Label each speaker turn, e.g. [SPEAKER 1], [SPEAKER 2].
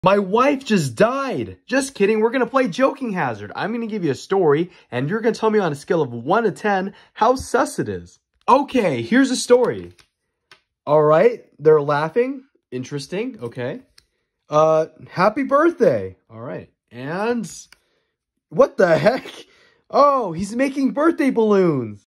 [SPEAKER 1] My wife just died. Just kidding. We're going to play Joking Hazard. I'm going to give you a story, and you're going to tell me on a scale of 1 to 10 how sus it is. Okay, here's a story. All right, they're laughing. Interesting. Okay. Happy birthday. All right. And what the heck? Oh, he's making birthday balloons.